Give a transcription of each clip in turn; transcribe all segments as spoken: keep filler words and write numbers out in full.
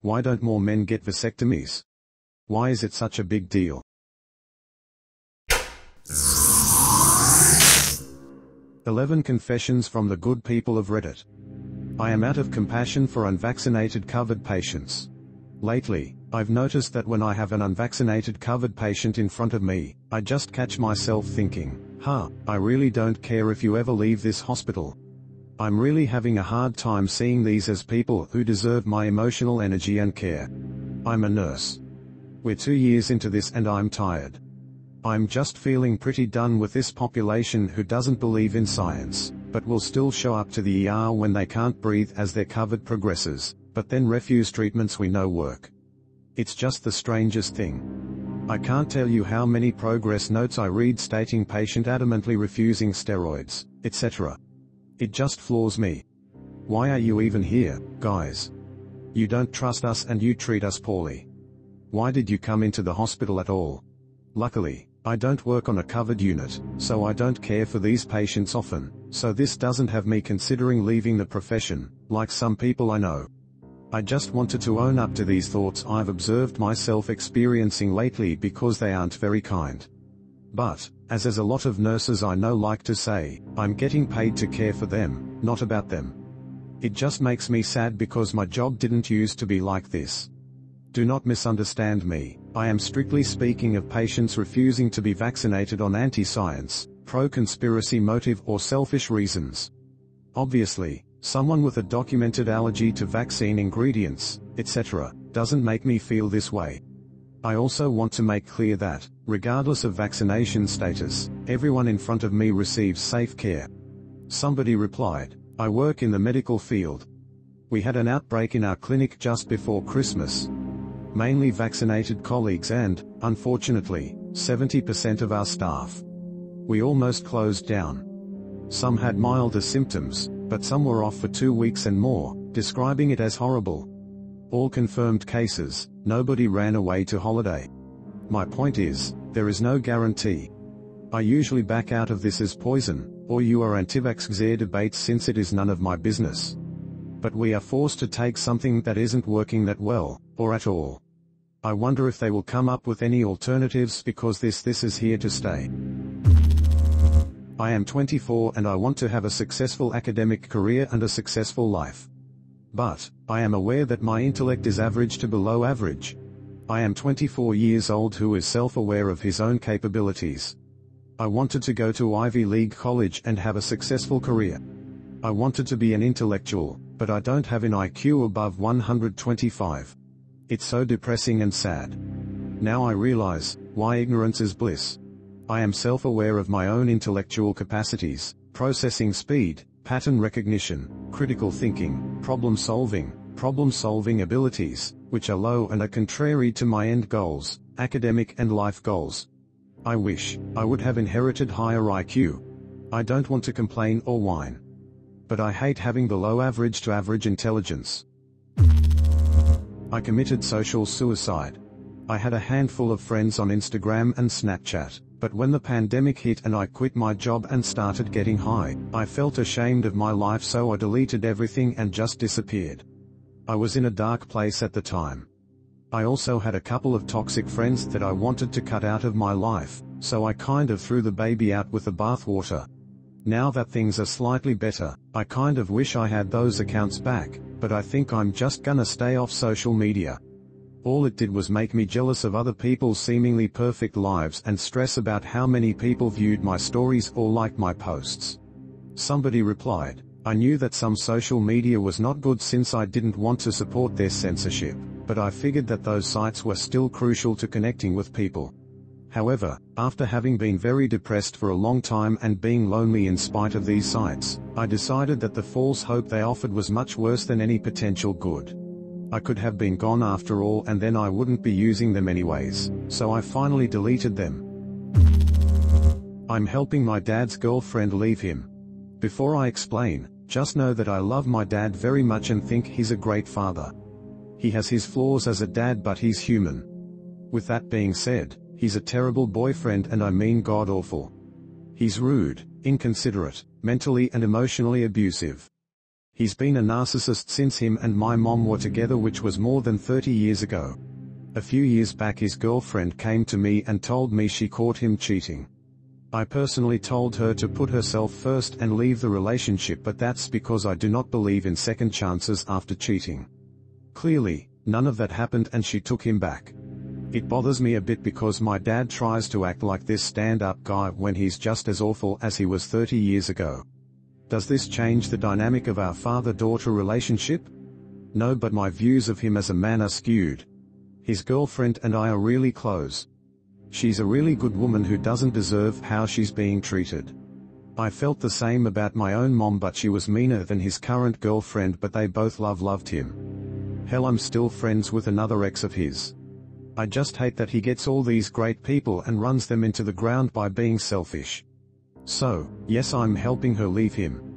Why don't more men get vasectomies? Why is it such a big deal? eleven Confessions from the Good People of Reddit. I am out of compassion for unvaccinated COVID patients. Lately, I've noticed that when I have an unvaccinated COVID patient in front of me, I just catch myself thinking, huh, I really don't care if you ever leave this hospital. I'm really having a hard time seeing these as people who deserve my emotional energy and care. I'm a nurse. We're two years into this and I'm tired. I'm just feeling pretty done with this population who doesn't believe in science, but will still show up to the E R when they can't breathe as their COVID progresses, but then refuse treatments we know work. It's just the strangest thing. I can't tell you how many progress notes I read stating patient adamantly refusing steroids, et cetera. It just floors me. Why are you even here, guys? You don't trust us and you treat us poorly. Why did you come into the hospital at all? Luckily, I don't work on a covered unit, so I don't care for these patients often, so this doesn't have me considering leaving the profession, like some people I know. I just wanted to own up to these thoughts I've observed myself experiencing lately because they aren't very kind. But, as as a lot of nurses I know like to say, I'm getting paid to care for them, not about them. It just makes me sad because my job didn't used to be like this. Do not misunderstand me, I am strictly speaking of patients refusing to be vaccinated on anti-science, pro-conspiracy motive or selfish reasons. Obviously, someone with a documented allergy to vaccine ingredients, et cetera, doesn't make me feel this way. I also want to make clear that, regardless of vaccination status, everyone in front of me receives safe care. Somebody replied, I work in the medical field. We had an outbreak in our clinic just before Christmas. Mainly vaccinated colleagues and, unfortunately, seventy percent of our staff. We almost closed down. Some had milder symptoms, but some were off for two weeks and more, describing it as horrible. All confirmed cases, nobody ran away to holiday. My point is, there is no guarantee. I usually back out of this as poison, or you are anti-vax debates since it is none of my business. But we are forced to take something that isn't working that well, or at all. I wonder if they will come up with any alternatives because this this is here to stay. I am twenty-four and I want to have a successful academic career and a successful life. But, I am aware that my intellect is average to below average. I am twenty-four years old who is self-aware of his own capabilities. I wanted to go to Ivy League college and have a successful career. I wanted to be an intellectual, but I don't have an I Q above one hundred twenty-five. It's so depressing and sad. Now I realize, why ignorance is bliss. I am self-aware of my own intellectual capacities, processing speed, pattern recognition, critical thinking, problem-solving, problem-solving abilities, which are low and are contrary to my end goals, academic and life goals. I wish I would have inherited higher I Q. I don't want to complain or whine. But I hate having below average to average intelligence. I committed social suicide. I had a handful of friends on Instagram and Snapchat, but when the pandemic hit and I quit my job and started getting high, I felt ashamed of my life, so I deleted everything and just disappeared. I was in a dark place at the time. I also had a couple of toxic friends that I wanted to cut out of my life, so I kind of threw the baby out with the bathwater. Now that things are slightly better, I kind of wish I had those accounts back, but I think I'm just gonna stay off social media. All it did was make me jealous of other people's seemingly perfect lives and stress about how many people viewed my stories or liked my posts. Somebody replied, I knew that some social media was not good since I didn't want to support their censorship, but I figured that those sites were still crucial to connecting with people. However, after having been very depressed for a long time and being lonely in spite of these sites, I decided that the false hope they offered was much worse than any potential good. I could have been gone after all and then I wouldn't be using them anyways, so I finally deleted them. I'm helping my dad's girlfriend leave him. Before I explain, just know that I love my dad very much and think he's a great father. He has his flaws as a dad, but he's human. With that being said, he's a terrible boyfriend, and I mean god-awful. He's rude, inconsiderate, mentally and emotionally abusive. He's been a narcissist since him and my mom were together, which was more than thirty years ago. A few years back his girlfriend came to me and told me she caught him cheating. I personally told her to put herself first and leave the relationship, but that's because I do not believe in second chances after cheating. Clearly, none of that happened and she took him back. It bothers me a bit because my dad tries to act like this stand-up guy when he's just as awful as he was thirty years ago. Does this change the dynamic of our father-daughter relationship? No, but my views of him as a man are skewed. His girlfriend and I are really close. She's a really good woman who doesn't deserve how she's being treated. I felt the same about my own mom, but she was meaner than his current girlfriend, but they both love loved him. Hell, I'm still friends with another ex of his. I just hate that he gets all these great people and runs them into the ground by being selfish. So, yes, I'm helping her leave him.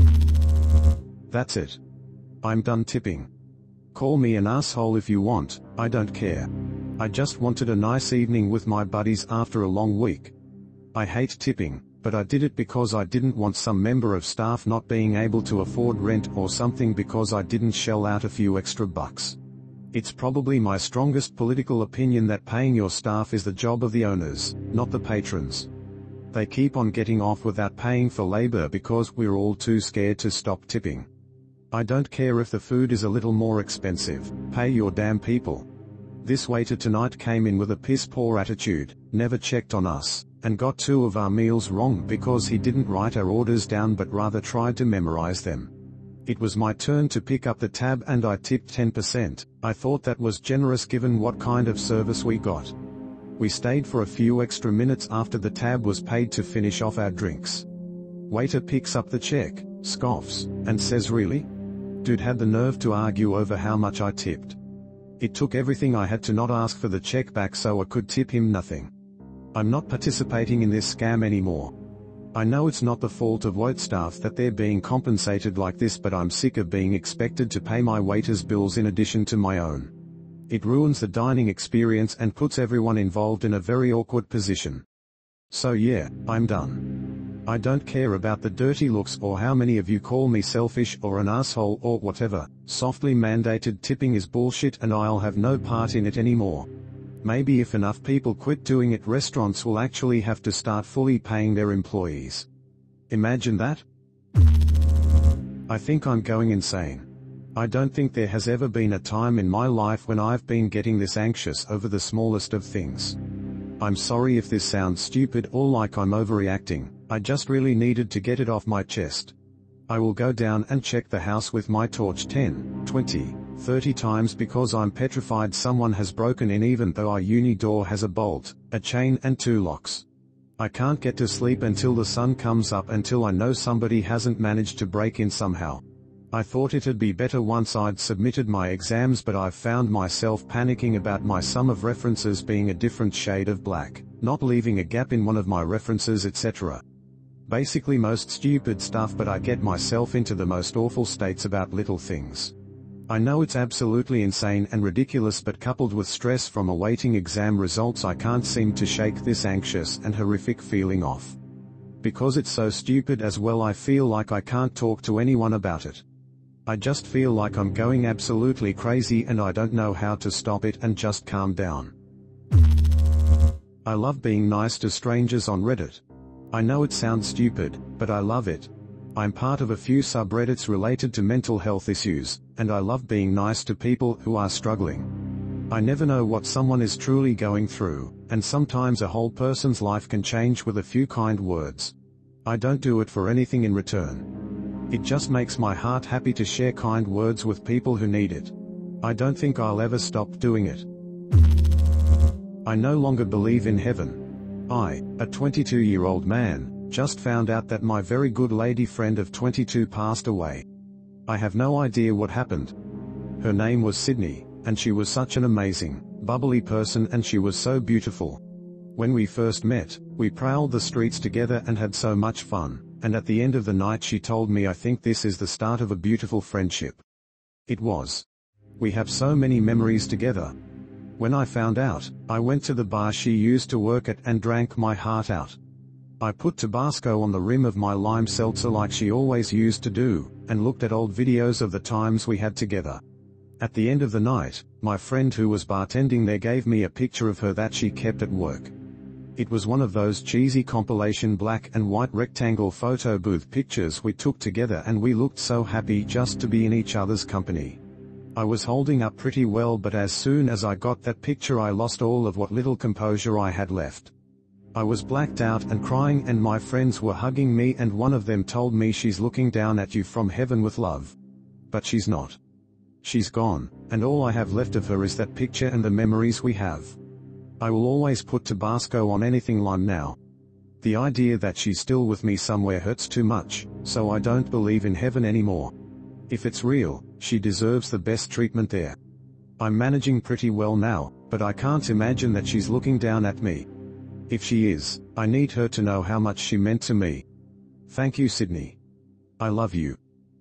That's it. I'm done tipping. Call me an asshole if you want, I don't care. I just wanted a nice evening with my buddies after a long week. I hate tipping, but I did it because I didn't want some member of staff not being able to afford rent or something because I didn't shell out a few extra bucks. It's probably my strongest political opinion that paying your staff is the job of the owners, not the patrons. They keep on getting off without paying for labor because we're all too scared to stop tipping. I don't care if the food is a little more expensive, pay your damn people. This waiter tonight came in with a piss-poor attitude, never checked on us, and got two of our meals wrong because he didn't write our orders down but rather tried to memorize them. It was my turn to pick up the tab and I tipped ten percent. I thought that was generous given what kind of service we got. We stayed for a few extra minutes after the tab was paid to finish off our drinks. Waiter picks up the check, scoffs, and says, "Really?" Dude had the nerve to argue over how much I tipped. It took everything I had to not ask for the check back so I could tip him nothing. I'm not participating in this scam anymore. I know it's not the fault of waitstaff that they're being compensated like this, but I'm sick of being expected to pay my waiters' bills in addition to my own. It ruins the dining experience and puts everyone involved in a very awkward position. So yeah, I'm done. I don't care about the dirty looks or how many of you call me selfish or an asshole or whatever. Softly mandated tipping is bullshit and I'll have no part in it anymore. Maybe if enough people quit doing it, restaurants will actually have to start fully paying their employees. Imagine that? I think I'm going insane. I don't think there has ever been a time in my life when I've been getting this anxious over the smallest of things. I'm sorry if this sounds stupid or like I'm overreacting, I just really needed to get it off my chest. I will go down and check the house with my torch ten, twenty, thirty times because I'm petrified someone has broken in, even though our uni door has a bolt, a chain and two locks. I can't get to sleep until the sun comes up, until I know somebody hasn't managed to break in somehow. I thought it'd be better once I'd submitted my exams, but I've found myself panicking about my sum of references being a different shade of black, not leaving a gap in one of my references, et cetera. Basically most stupid stuff, but I get myself into the most awful states about little things. I know it's absolutely insane and ridiculous, but coupled with stress from awaiting exam results, I can't seem to shake this anxious and horrific feeling off. Because it's so stupid as well, I feel like I can't talk to anyone about it. I just feel like I'm going absolutely crazy and I don't know how to stop it and just calm down. I love being nice to strangers on Reddit. I know it sounds stupid, but I love it. I'm part of a few subreddits related to mental health issues, and I love being nice to people who are struggling. I never know what someone is truly going through, and sometimes a whole person's life can change with a few kind words. I don't do it for anything in return. It just makes my heart happy to share kind words with people who need it. I don't think I'll ever stop doing it. I no longer believe in heaven. I, a twenty-two-year-old man, just found out that my very good lady friend of twenty-two passed away. I have no idea what happened. Her name was Sydney, and she was such an amazing, bubbly person, and she was so beautiful. When we first met, we prowled the streets together and had so much fun, and at the end of the night she told me, "I think this is the start of a beautiful friendship." It was. We have so many memories together. When I found out, I went to the bar she used to work at and drank my heart out. I put Tabasco on the rim of my lime seltzer like she always used to do, and looked at old videos of the times we had together. At the end of the night, my friend who was bartending there gave me a picture of her that she kept at work. It was one of those cheesy compilation black and white rectangle photo booth pictures we took together, and we looked so happy just to be in each other's company. I was holding up pretty well, but as soon as I got that picture I lost all of what little composure I had left. I was blacked out and crying, and my friends were hugging me, and one of them told me, "She's looking down at you from heaven with love." But she's not. She's gone, and all I have left of her is that picture and the memories we have. I will always put Tabasco on anything lime now. The idea that she's still with me somewhere hurts too much, so I don't believe in heaven anymore. If it's real, she deserves the best treatment there. I'm managing pretty well now, but I can't imagine that she's looking down at me. If she is, I need her to know how much she meant to me. Thank you, Sydney. I love you.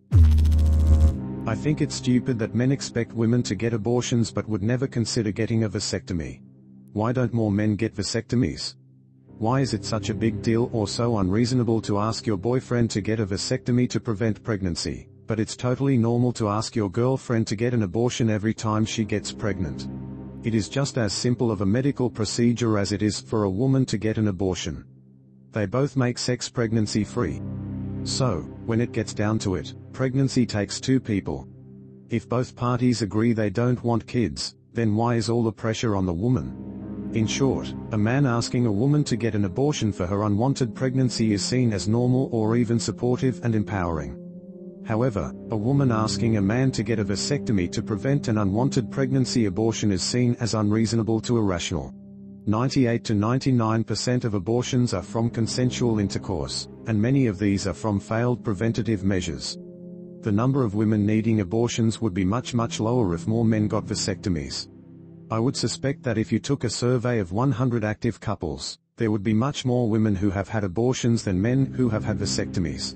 I think it's stupid that men expect women to get abortions but would never consider getting a vasectomy. Why don't more men get vasectomies? Why is it such a big deal or so unreasonable to ask your boyfriend to get a vasectomy to prevent pregnancy, but it's totally normal to ask your girlfriend to get an abortion every time she gets pregnant? It is just as simple of a medical procedure as it is for a woman to get an abortion. They both make sex pregnancy free. So, when it gets down to it, pregnancy takes two people. If both parties agree they don't want kids, then why is all the pressure on the woman? In short, a man asking a woman to get an abortion for her unwanted pregnancy is seen as normal or even supportive and empowering. However, a woman asking a man to get a vasectomy to prevent an unwanted pregnancy abortion is seen as unreasonable to irrational. ninety-eight to ninety-nine percent of abortions are from consensual intercourse, and many of these are from failed preventative measures. The number of women needing abortions would be much much lower if more men got vasectomies. I would suspect that if you took a survey of one hundred active couples, there would be much more women who have had abortions than men who have had vasectomies.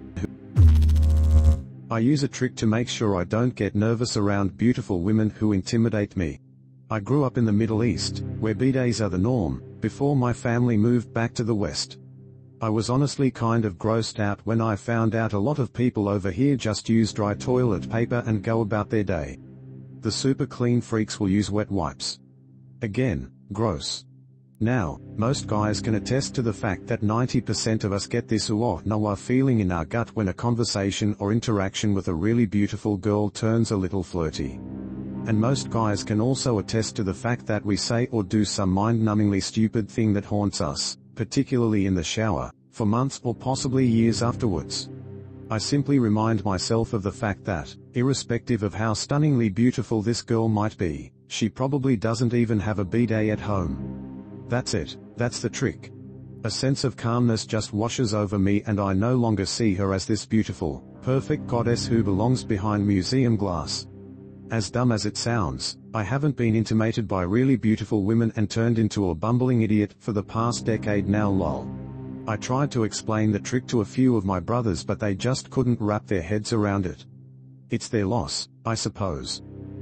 I use a trick to make sure I don't get nervous around beautiful women who intimidate me. I grew up in the Middle East, where bidets are the norm, before my family moved back to the West. I was honestly kind of grossed out when I found out a lot of people over here just use dry toilet paper and go about their day. The super clean freaks will use wet wipes. Again, gross. Now, most guys can attest to the fact that ninety percent of us get this ooh oh no feeling in our gut when a conversation or interaction with a really beautiful girl turns a little flirty. And most guys can also attest to the fact that we say or do some mind-numbingly stupid thing that haunts us, particularly in the shower, for months or possibly years afterwards. I simply remind myself of the fact that, irrespective of how stunningly beautiful this girl might be, she probably doesn't even have a bidet at home. That's it, that's the trick. A sense of calmness just washes over me, and I no longer see her as this beautiful, perfect goddess who belongs behind museum glass. As dumb as it sounds, I haven't been intimidated by really beautiful women and turned into a bumbling idiot for the past decade now lol. I tried to explain the trick to a few of my brothers, but they just couldn't wrap their heads around it. It's their loss, I suppose.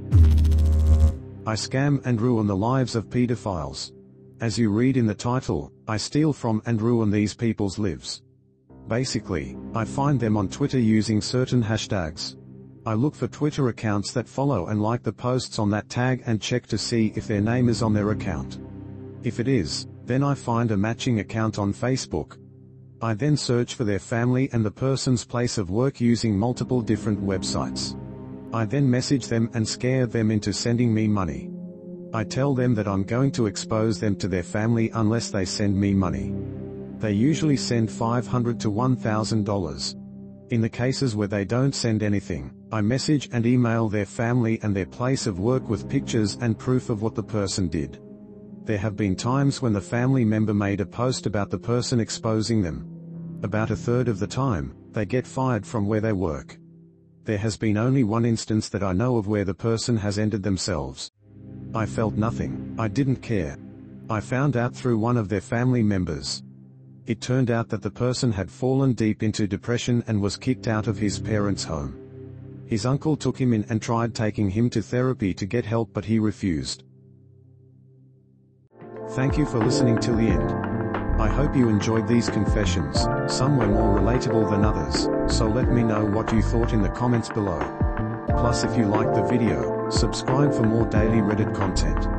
I scam and ruin the lives of pedophiles. As you read in the title, I steal from and ruin these people's lives. Basically, I find them on Twitter using certain hashtags. I look for Twitter accounts that follow and like the posts on that tag and check to see if their name is on their account. If it is, then I find a matching account on Facebook. I then search for their family and the person's place of work using multiple different websites. I then message them and scare them into sending me money. I tell them that I'm going to expose them to their family unless they send me money. They usually send five hundred to one thousand dollars. In the cases where they don't send anything, I message and email their family and their place of work with pictures and proof of what the person did. There have been times when the family member made a post about the person exposing them. About a third of the time, they get fired from where they work. There has been only one instance that I know of where the person has ended themselves. I felt nothing, I didn't care. I found out through one of their family members. It turned out that the person had fallen deep into depression and was kicked out of his parents' home. His uncle took him in and tried taking him to therapy to get help, but he refused. Thank you for listening till the end. I hope you enjoyed these confessions, some were more relatable than others, so let me know what you thought in the comments below. Plus if you liked the video, subscribe for more daily Reddit content.